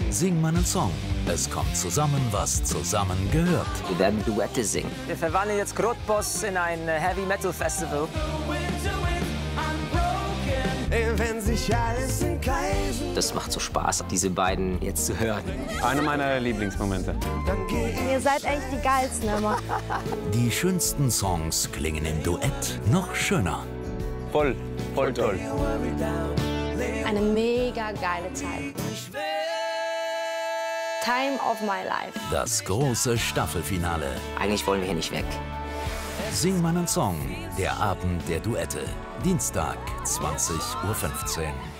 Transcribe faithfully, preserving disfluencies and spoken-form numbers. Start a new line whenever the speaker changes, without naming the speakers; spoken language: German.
Sing meinen Song. Es kommt zusammen, was zusammen gehört.
Wir werden Duette singen.
Wir verwandeln jetzt Grotbos in ein Heavy Metal Festival.
Wenn sich alles in Kreisen.
Das macht so Spaß, diese beiden jetzt zu hören.
Einer meiner Lieblingsmomente.
Ihr seid echt die Geilsten immer.
Die schönsten Songs klingen im Duett noch schöner.
Voll, voll toll.
Eine mega geile Zeit. Time of my life.
Das große Staffelfinale.
Eigentlich wollen wir hier nicht weg.
Sing meinen Song. Der Abend der Duette. Dienstag, zwanzig Uhr fünfzehn.